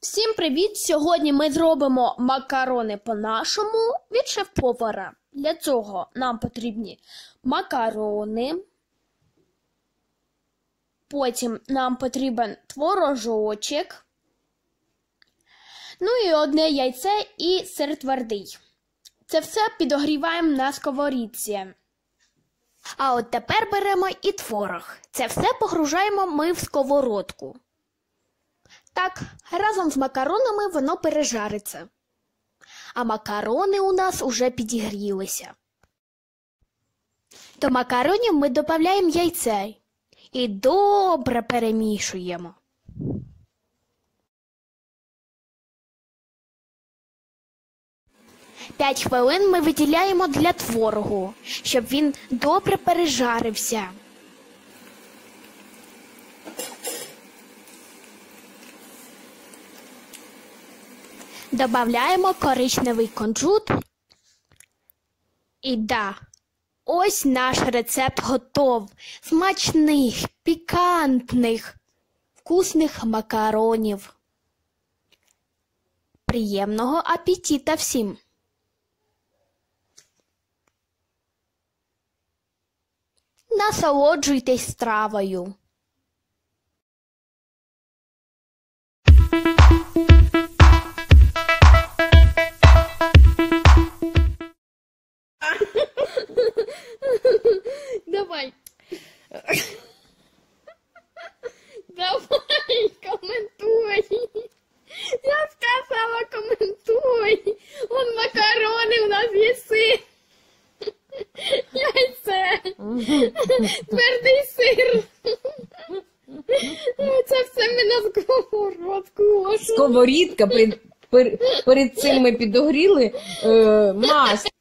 Всім привіт! Сьогодні ми зробимо макарони по-нашому від шеф-повара. Для цього нам потрібні макарони, потім нам потрібен творожочок, ну і одне яйце і сир твердий. Це все підогріваємо на сковорідці. А от тепер беремо і творог. Це все погружаємо ми в сковородку. Так, разом з макаронами воно пережариться. А макарони у нас уже підігрілися. До макаронів ми додаємо яйце і добре перемішуємо. П'ять хвилин ми виділяємо для творогу, щоб він добре пережарився. Добавляємо коричневий кунжут. І ось наш рецепт готов. Смачних, пікантних, вкусних макаронів. Приємного апетита всім! Насолоджуйтесь стравою. Давай. Давай, коментуй. Я сказала, коментуй. Вон макарони, у нас є сир. Яйце. Твердий сир. Це все ми на сковородку. Сковорідка, перед цим ми підогріли масло.